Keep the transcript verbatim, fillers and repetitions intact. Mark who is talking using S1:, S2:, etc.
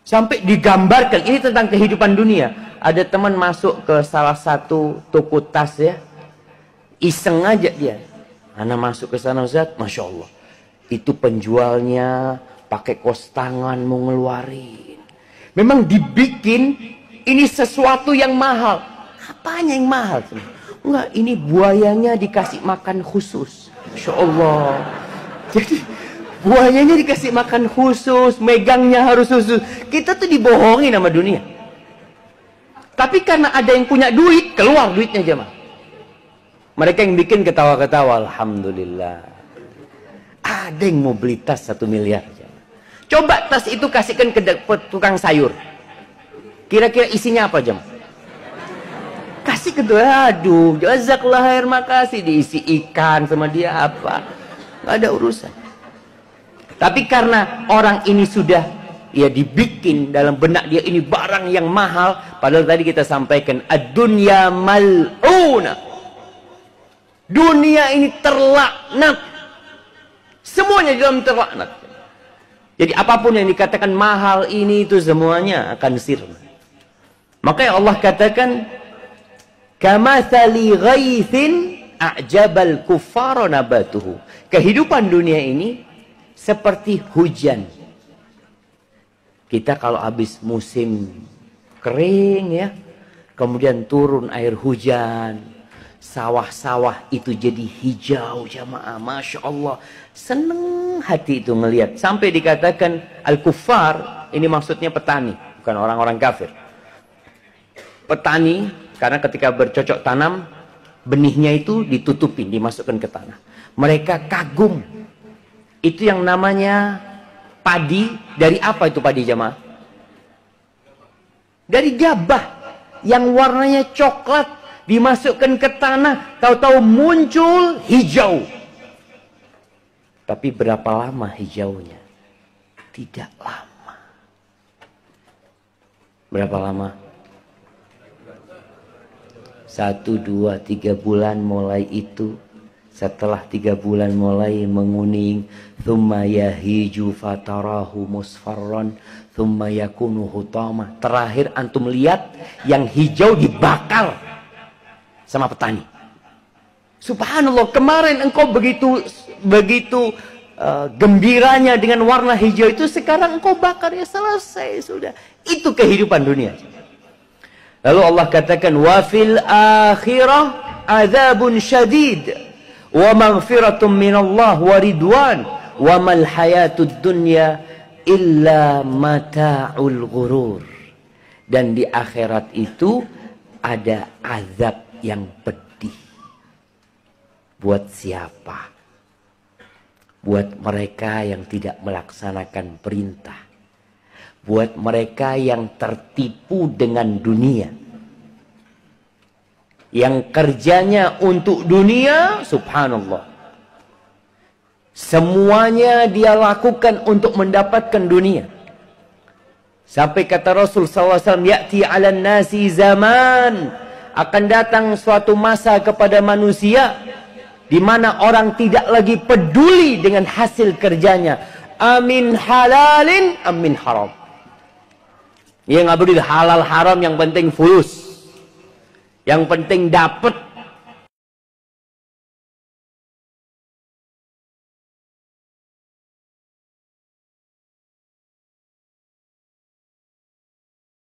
S1: Sampai digambarkan, ini tentang kehidupan dunia. Ada teman masuk ke salah satu toko tas ya. Iseng aja dia. Ana masuk ke sana Ustaz, Masya Allah. Itu penjualnya pakai kos tangan mau ngeluarin. Memang dibikin ini sesuatu yang mahal. Apanya yang mahal? Enggak, ini buayanya dikasih makan khusus. Masya Allah. Jadi buayanya dikasih makan khusus, megangnya harus khusus. Kita tuh dibohongi sama dunia. Tapi karena ada yang punya duit, keluar duitnya jemaah. Mereka yang bikin ketawa-ketawa, alhamdulillah. Ada yang mau beli tas satu miliar. Jemaah. Coba tas itu kasihkan ke tukang sayur. Kira-kira isinya apa jemaah? Kasih ke dia, aduh, jazakallah khair, makasih. Diisi ikan sama dia apa? Nggak ada urusan. Tapi karena orang ini sudah ya dibikin dalam benak dia ini barang yang mahal, padahal tadi kita sampaikan ad-dunya mal'una. Dunia ini terlaknat. Semuanya di dalam terlaknat. Jadi apapun yang dikatakan mahal ini itu semuanya akan sirna. Makanya Allah katakan kamathali ghaithin a'jabal kuffara nabatuhu. Kehidupan dunia ini seperti hujan. Kita kalau habis musim kering ya, kemudian turun air hujan, sawah-sawah itu jadi hijau jamaah. Masya Allah, seneng hati itu ngelihat. Sampai dikatakan al-kuffar, ini maksudnya petani, bukan orang-orang kafir. Petani, karena ketika bercocok tanam, benihnya itu ditutupin, dimasukkan ke tanah. Mereka kagum. Itu yang namanya padi. Dari apa itu padi jamaah? Dari gabah yang warnanya coklat, dimasukkan ke tanah, tahu-tahu muncul hijau. Tapi berapa lama hijaunya? Tidak lama. Berapa lama? Satu, dua, tiga bulan mulai itu. Setelah tiga bulan mulai menguning, thumma yahiju fatarahu musfarron, thumma yakunu hutama. Terakhir antum lihat yang hijau dibakar sama petani. Subhanallah, kemarin engkau begitu begitu uh, gembiranya dengan warna hijau itu, sekarang engkau bakar, ya selesai sudah. Itu kehidupan dunia. Lalu Allah katakan wa fil akhirah adzabun syadid. Wa maghfiratum minallah wa ridwan wa mal hayatud dunya illa mata'ul ghurur. Dan di akhirat itu ada azab yang pedih. Buat siapa? Buat mereka yang tidak melaksanakan perintah. Buat mereka yang tertipu dengan dunia. Yang kerjanya untuk dunia, subhanallah. Semuanya dia lakukan untuk mendapatkan dunia. Sampai kata Rasul sallallahu alaihi wasallam, ya'ti 'alan nasi zaman, akan datang suatu masa kepada manusia di mana orang tidak lagi peduli dengan hasil kerjanya. Amin halalin, amin haram. Ya nggak peduli halal haram, yang penting fulus. Yang penting dapat